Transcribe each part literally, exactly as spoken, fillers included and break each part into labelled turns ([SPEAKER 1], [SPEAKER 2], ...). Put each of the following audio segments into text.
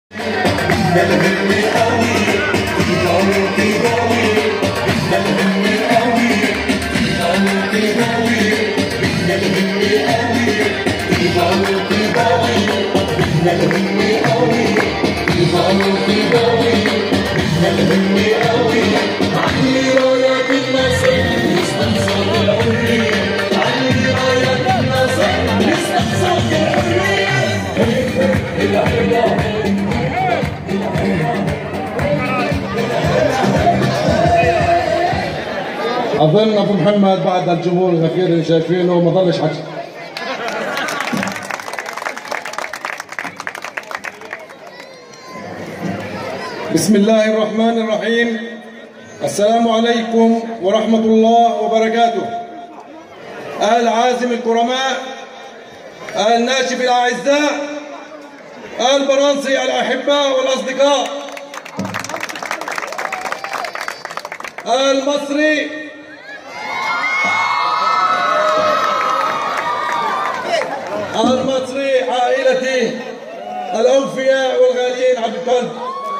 [SPEAKER 1] أظن أبو محمد بعد الجمهور الغفير اللي شايفينه ما ضلش حكي. بسم الله الرحمن الرحيم. السلام عليكم ورحمة الله وبركاته. أهل عازم الكرماء، أهل ناشف الأعزاء، أهل برانسي الأحباء والأصدقاء، أهل مصري، أهل مصري، عائلتي الأوفياء والغاليين عبد القلب،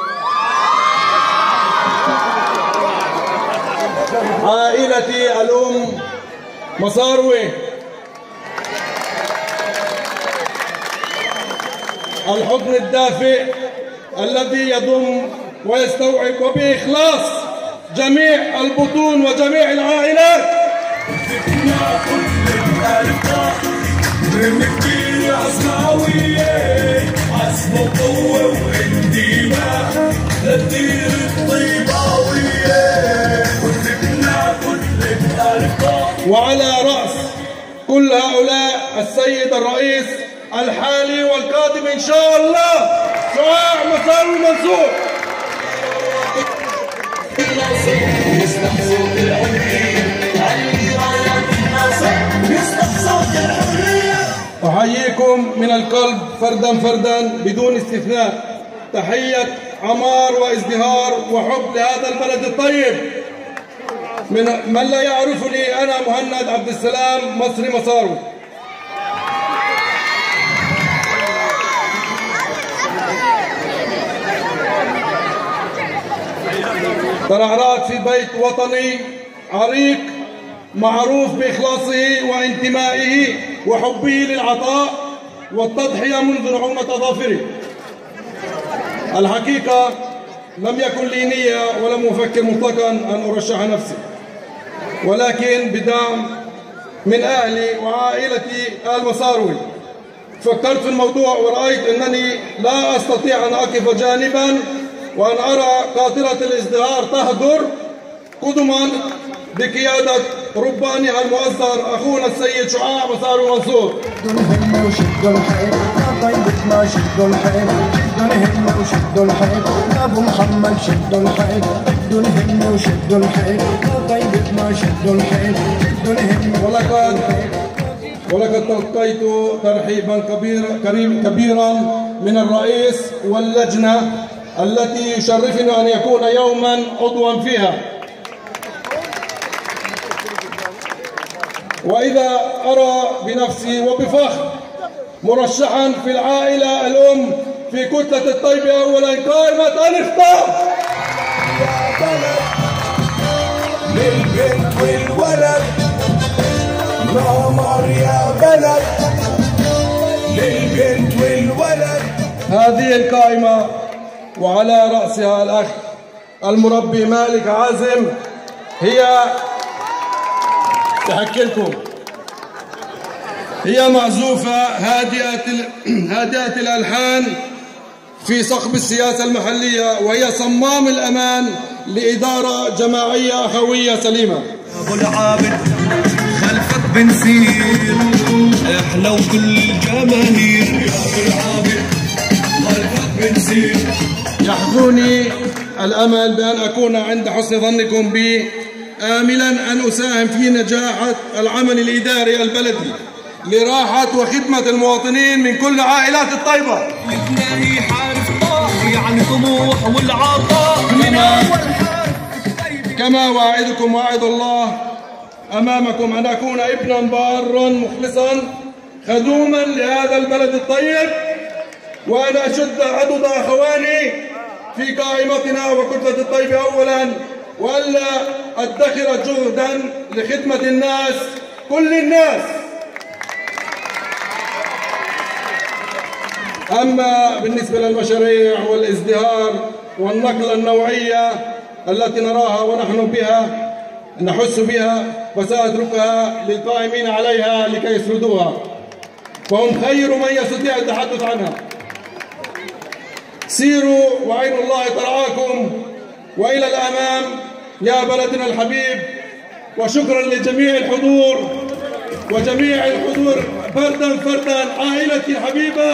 [SPEAKER 1] عائلتي الأم مصاروي، الحضن الدافئ الذي يضم ويستوعب وبإخلاص جميع البطون وجميع العائلات.
[SPEAKER 2] رمكتي عسكاوية عزم قوة واندماء للدير الطيباوية وجبنا كل الألقاب.
[SPEAKER 1] وعلى رأس كل هؤلاء السيد الرئيس الحالي والقادم إن شاء الله شعاع مصاروي منصور.
[SPEAKER 2] يسمح صوت الحرية علي رايات الناصر يسمح صوت الحرية.
[SPEAKER 1] أحييكم من القلب فردا فردا بدون استثناء تحية عمار وازدهار وحب لهذا البلد الطيب. من من لا يعرفني أنا مهند عبد السلام مصري مصاروي. ترعرعت في بيت وطني عريق معروف بإخلاصه وانتمائه وحبه للعطاء والتضحية منذ نعومة أظافره. الحقيقة لم يكن لي نية ولم أفكر مطلقا أن أرشح نفسي، ولكن بدعم من أهلي وعائلتي آل مصاروي فكرت في الموضوع ورأيت أنني لا أستطيع أن أقف جانبا وأن أرى قاطرة الازدهار تهدر قدما بقيادة ربانها المؤثر أخونا السيد شعاع مصاروي منصور.
[SPEAKER 3] شدوا الهم وشدوا الحيل يا طيبة ما شدوا الحيل، شدوا الهم وشدوا الحيل يا أبو محمد شدوا الحيل، شدوا الهم وشدوا الحيل يا طيبة ما شدوا الحيل، شدوا الهم.
[SPEAKER 1] ولقد ولقد تلقيت ترحيبا كبيرا كبيرا من الرئيس واللجنة التي يشرفني أن يكون يوما عضوا فيها. وإذا أرى بنفسي وبفخر مرشحا في العائلة الأم في كتلة الطيبة أولا قائمة أن اختار
[SPEAKER 2] يا بلد للبنت والولد نامر يا بلد للبنت والولد.
[SPEAKER 1] هذه القائمة وعلى رأسها الأخ المربي مالك عازم هي تحكي لكم هي معزوفة هادئة هادئة الألحان في صخب السياسة المحلية، وهي صمام الأمان لإدارة جماعية أخوية سليمة.
[SPEAKER 2] أبو العابد خلفك بنسير إحنا وكل الجماهير يا أبو العابد خلفك بنسير.
[SPEAKER 1] يحظوني الأمل بأن أكون عند حسن ظنكم بي، آملا أن أساهم في نجاح العمل الإداري البلدي لراحة وخدمة المواطنين من كل عائلات الطيبة.
[SPEAKER 2] لبناني حارس طاغي عن طموح والعطاء من أول حارس.
[SPEAKER 1] كما واعدكم واعد الله أمامكم أن أكون ابنا بارا مخلصا خدوما لهذا البلد الطيب وأن أشد عدد أخواني في قائمتنا وكتلة الطيبة أولا، وألا أدخر جهدا لخدمة الناس كل الناس. أما بالنسبة للمشاريع والازدهار والنقلة النوعية التي نراها ونحن بها نحس بها، فسأتركها للقائمين عليها لكي يسردوها، فهم خير من يستطيع التحدث عنها. سيروا وعين الله ترعاكم، وإلى الأمام يا بلدنا الحبيب. وشكرا لجميع الحضور وجميع الحضور فردا فردا، عائلتي الحبيبة.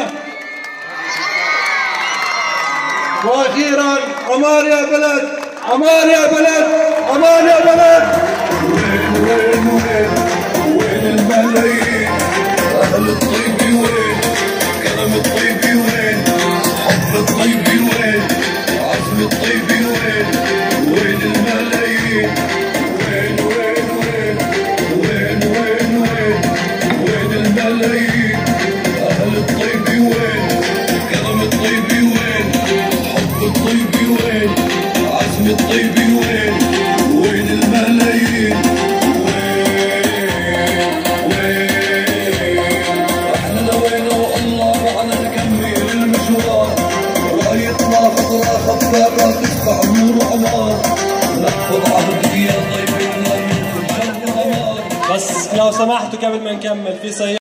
[SPEAKER 1] وأخيرا عمان يا بلد، عمان يا بلد، عمان يا بلد.
[SPEAKER 2] وين وين وين وين الملايين؟ أهل الطيب وين؟ كلام الطيب وين؟ حب الطيب وين؟ عزم الطيب وين؟ وين الملايين؟ وين وين وين وين وين وين وين الملايين؟ أهل الطيب وين؟ كلام الطيب وين؟ حب الطيب وين؟ عزم الطيب وين؟ وين الملايين؟ خفافة تدفع نور وعمار، نحفظ عهدك يا طيب.
[SPEAKER 4] بس لو سمحتوا قبل ما نكمل في سيارة